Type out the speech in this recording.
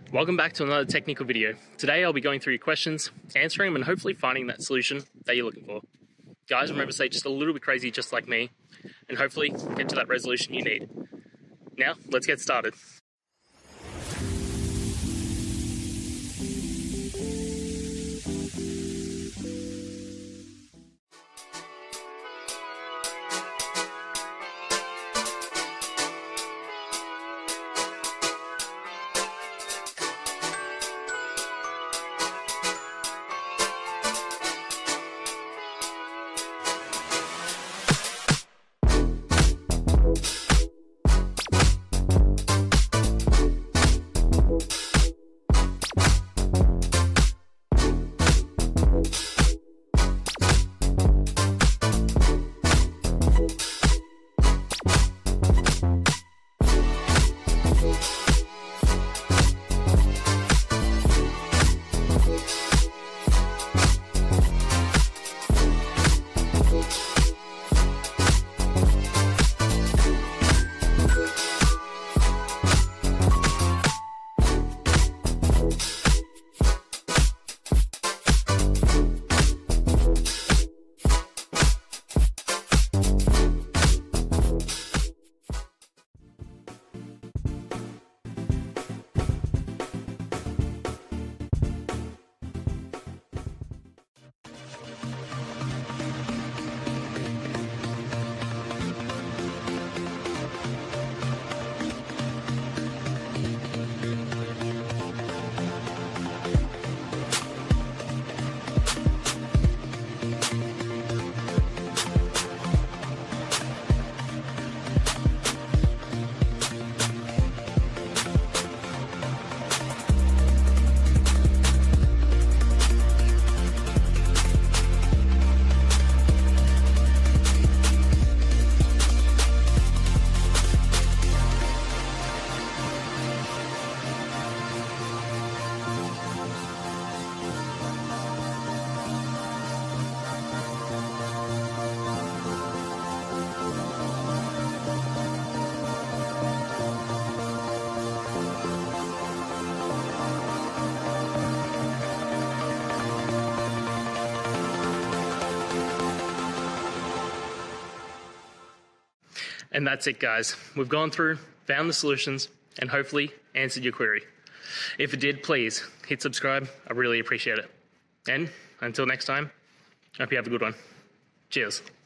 Welcome back to another technical video. Today I'll be going through your questions, answering them, and hopefully finding that solution that you're looking for. Guys, remember to stay just a little bit crazy just like me, and hopefully get to that resolution you need. Now, let's get started. And that's it, guys. We've gone through, found the solutions, and hopefully answered your query. If it did, please hit subscribe. I really appreciate it. And until next time, I hope you have a good one. Cheers.